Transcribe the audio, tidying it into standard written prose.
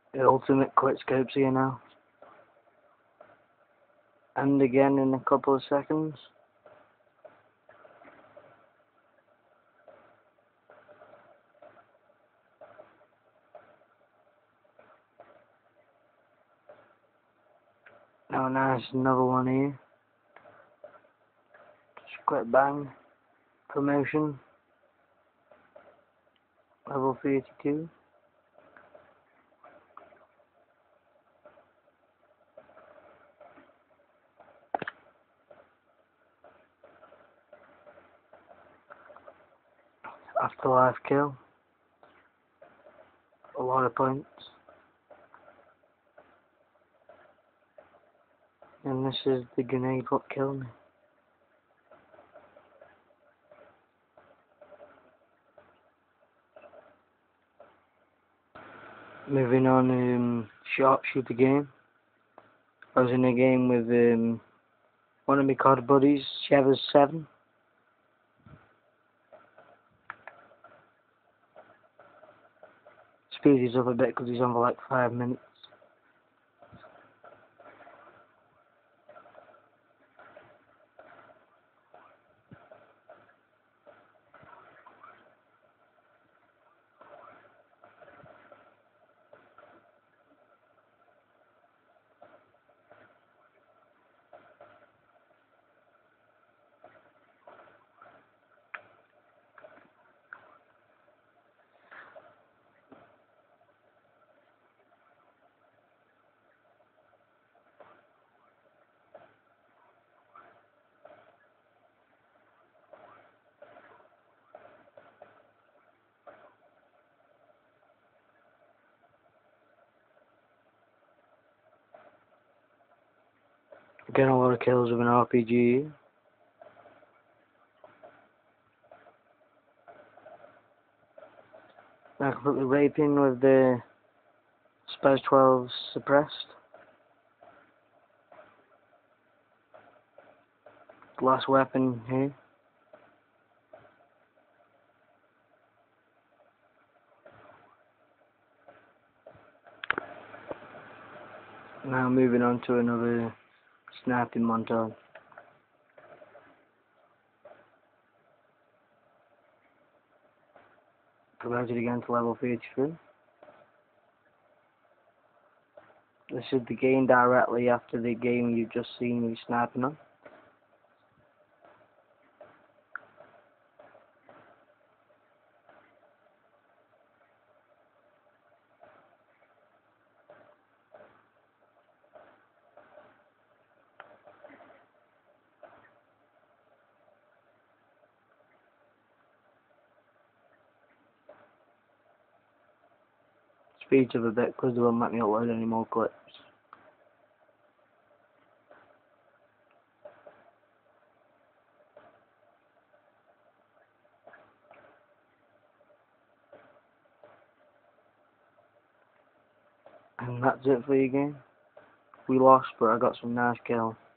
The ultimate quickscope's here now. And again in a couple of seconds. Now nice, another one here. Just quick bang. Promotion. Level 32. Afterlife kill. A lot of points. And this is the grenade what killed me. Moving on, sharpshooter game. I was in a game with one of my COD buddies, Shevers7. Speed is up a bit because he's on for like 5 minutes. Getting a lot of kills with an RPG. Now completely raping with the Spaz 12 suppressed. Last weapon here. Now moving on to another sniping montage. Promoted again to level 33. This is the game directly after the game you've just seen me sniping on. Speeds up a bit because they won't let me upload any more clips. And that's it for your game. We lost, but I got some nice kills.